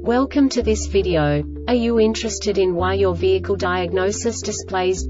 Welcome to this video. Are you interested in why your vehicle diagnosis displays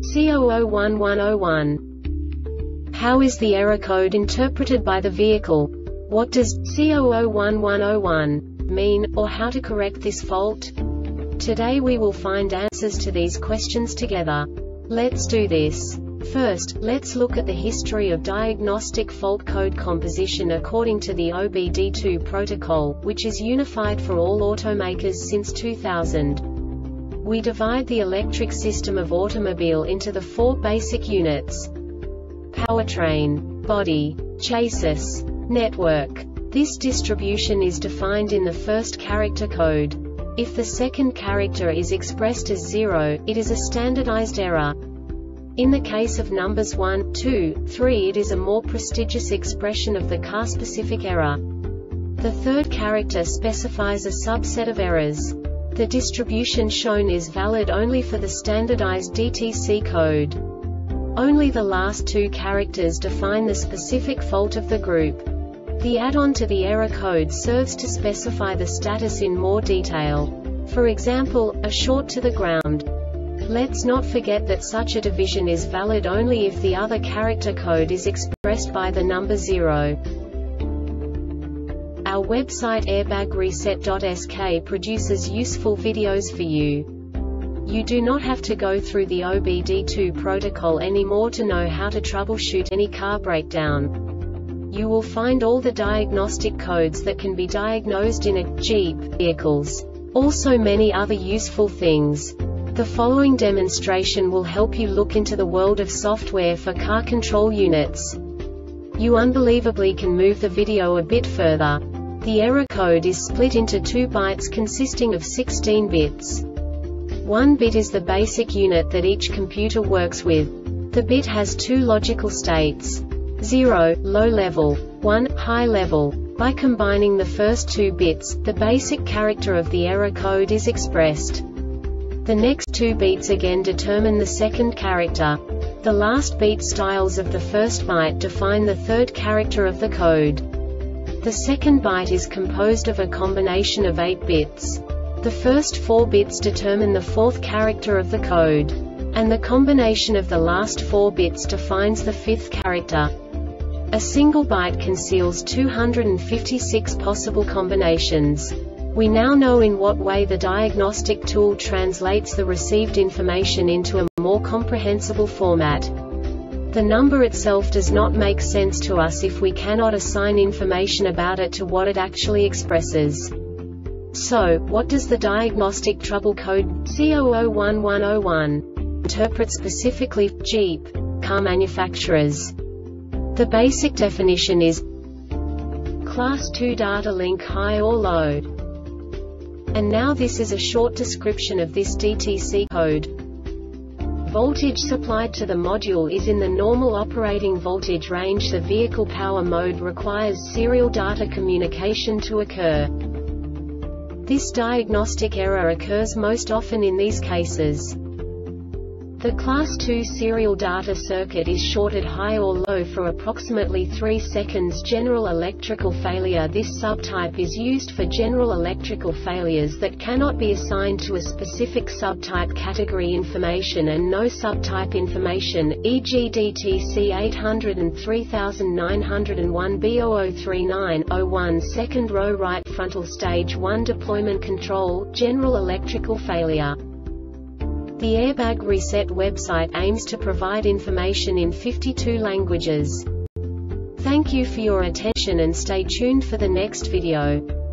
C001101? How is the error code interpreted by the vehicle? What does C001101 mean, or how to correct this fault? Today we will find answers to these questions together. Let's do this. First, let's look at the history of diagnostic fault code composition according to the OBD2 protocol, which is unified for all automakers since 2000. We divide the electric system of automobile into the four basic units: powertrain, body, chassis, network. This distribution is defined in the first character code. If the second character is expressed as 0, it is a standardized error. In the case of numbers 1, 2, 3, it is a more prestigious expression of the car-specific error. The third character specifies a subset of errors. The distribution shown is valid only for the standardized DTC code. Only the last two characters define the specific fault of the group. The add-on to the error code serves to specify the status in more detail. For example, a short to the ground. Let's not forget that such a division is valid only if the other character code is expressed by the number 0. Our website airbagreset.sk produces useful videos for you. You do not have to go through the OBD2 protocol anymore to know how to troubleshoot any car breakdown. You will find all the diagnostic codes that can be diagnosed in a Jeep vehicles. Also many other useful things. The following demonstration will help you look into the world of software for car control units. You unbelievably can move the video a bit further. The error code is split into 2 bytes consisting of 16 bits. 1 bit is the basic unit that each computer works with. The bit has 2 logical states: 0, low level, 1, high level. By combining the first 2 bits, the basic character of the error code is expressed. The next 2 beats again determine the second character. The last beat styles of the first byte define the third character of the code. The second byte is composed of a combination of 8 bits. The first 4 bits determine the fourth character of the code. And the combination of the last 4 bits defines the fifth character. A single byte conceals 256 possible combinations. We now know in what way the diagnostic tool translates the received information into a more comprehensible format. The number itself does not make sense to us if we cannot assign information about it to what it actually expresses. So, what does the diagnostic trouble code C001101 interpret specifically for Jeep car manufacturers? The basic definition is Class 2 data link high or low. And now this is a short description of this DTC code. Voltage supplied to the module is in the normal operating voltage range. The vehicle power mode requires serial data communication to occur. This diagnostic error occurs most often in these cases. The Class 2 serial data circuit is shorted high or low for approximately 3 seconds. General electrical failure. This subtype is used for general electrical failures that cannot be assigned to a specific subtype category information and no subtype information, e.g. DTC 800 and 3901 B0039-01 second row right frontal stage 1 deployment control, general electrical failure. The Airbag Reset website aims to provide information in 52 languages. Thank you for your attention and stay tuned for the next video.